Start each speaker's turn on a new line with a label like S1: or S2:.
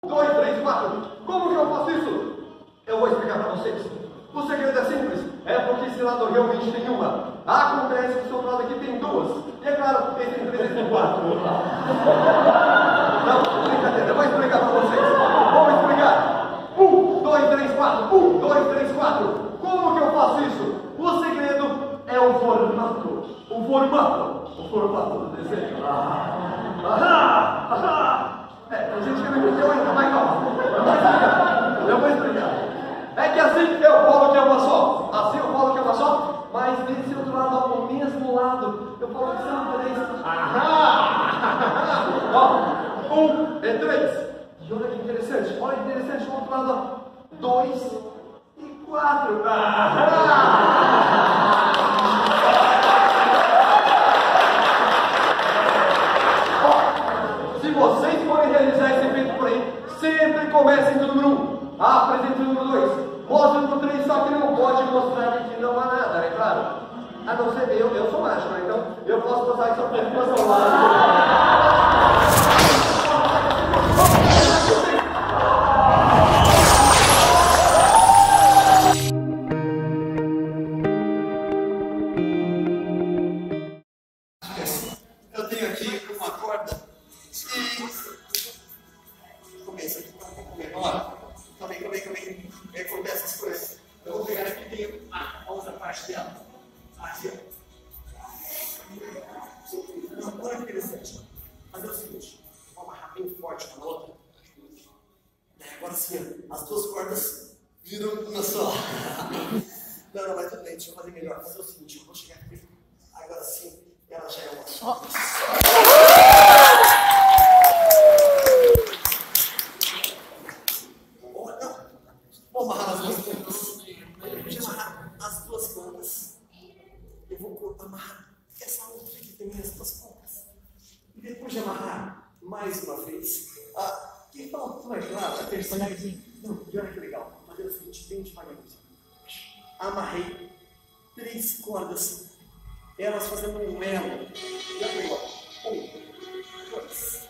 S1: 2, 3, 4. Como que eu faço isso? Eu vou explicar para vocês. O segredo é simples. É porque esse lado realmente tem uma. Acontece que o seu lado aqui tem duas. E é claro, esse tem 3 e 4. Não, brincadeira. Eu vou explicar para vocês. Vamos explicar. 1, 2, 3, 4. 1, 2, 3, 4. Como que eu faço isso? O segredo é o formato. O formato do desenho. Tem gente que não entendeu ainda, mas calma. Eu vou explicar. É que assim eu falo que é uma só. Assim eu falo que é uma só. Mas desse outro lado, ao mesmo lado, eu falo que são 3. Ó, 1 e 3. E olha que interessante. Olha que interessante. Do outro lado, 2 e 4. Se vocês forem realizar esse evento por aí, sempre comecem do número 1. Apresente o número 2. Mostre o número 3, só que não pode mostrar que não há nada, é claro. A não ser eu sou mágico, né? Então eu posso passar essa preocupação lá. Eu tenho aqui uma corda e começa aqui, tá um pouco menor. Calma aí. Acontece essas coisas. Eu vou pegar aqui, tem a outra parte dela. Aqui, ó. Olha que interessante. Fazer o seguinte, vou amarrar bem forte uma na outra. Agora sim, as duas cordas viram uma só. Não, mas tudo bem, deixa eu fazer melhor. Fazer o seguinte, eu vou chegar aqui. Agora sim, ela já é uma só. Vou amarrar as duas pontas. Depois de amarrar as duas pontas, eu vou amarrar essa outra aqui também, as duas pontas. E depois de amarrar mais uma vez, que faltou, é claro, a terceira. Não, e olha que legal. Vou fazer o seguinte, bem devagarinho. Amarrei 3 cordas, elas fazendo um elo. E olha que legal. 1, 2.